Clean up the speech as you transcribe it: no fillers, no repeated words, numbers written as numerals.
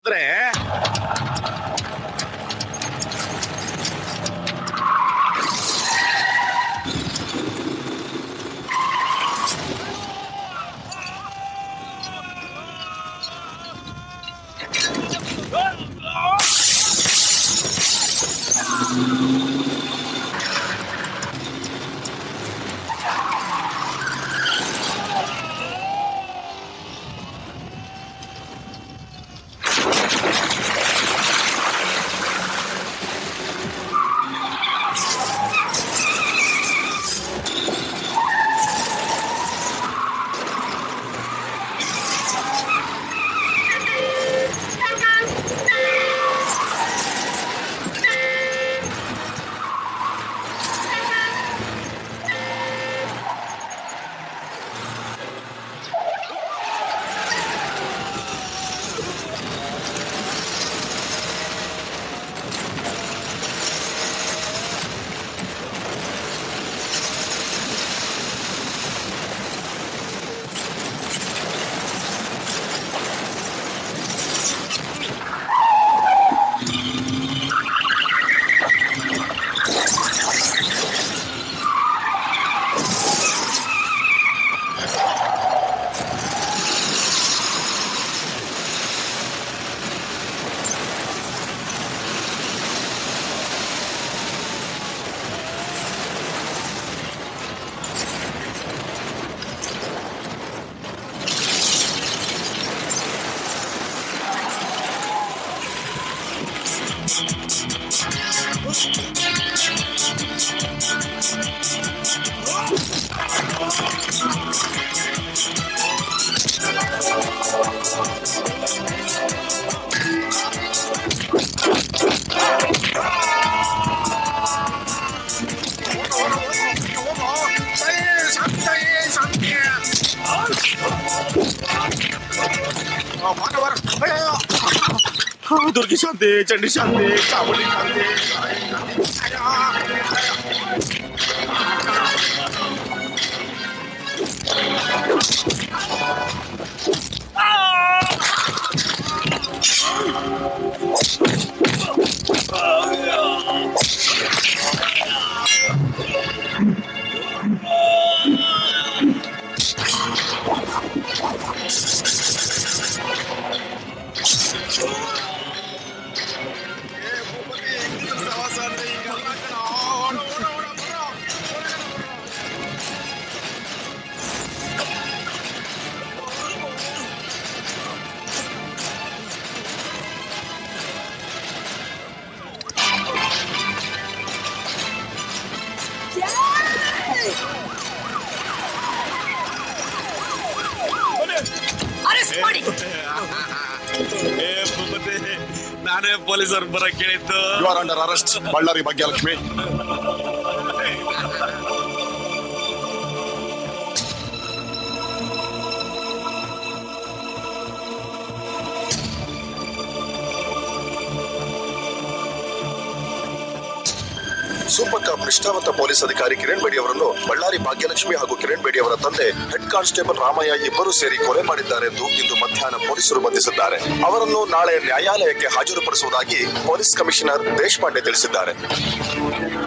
ಅಂದ್ರೆ दुर्गी शांति, चंडी शांति, चामुंडी शांति। ನಾನೇ ಪೊಲೀಸರು ಬರಕ್ ಹೇಳಿದ್ದು. You are under arrest Ballari Bhagyalakshmi. Super cop ನಿಷ್ಠಾವಂತ ಪೊಲೀಸ್ ಅಧಿಕಾರಿ ಕಿರಣ್ ಬೇಡಿ ಅವರನ್ನು ಬಳ್ಳಾರಿ ಭಾಗ್ಯಲಕ್ಷ್ಮಿ ಹಾಗೂ ಕಿರಣ್ ಬೇಡಿ ಅವರ ತಂದೆ ಹೆಡ್ ಕಾನ್ಸ್ಟೇಬಲ್ ರಾಮಯ್ಯ ಇಬ್ಬರು ಸೇರಿ ಕೊಲೆ ಮಾಡಿದ್ದಾರೆ ಎಂದು ಇಂದು ಮಧ್ಯಾಹ್ನ ಪೊಲೀಸರು ಬಂಧಿಸಿದ್ದಾರೆ. ಅವರನ್ನು ನಾಳೆ ನ್ಯಾಯಾಲಯಕ್ಕೆ ಹಾಜರುಪಡಿಸುವುದಾಗಿ ಪೊಲೀಸ್ ಕಮಿಷನರ್ ದೇಶಪಾಂಡೆ ತಿಳಿಸಿದ್ದಾರೆ.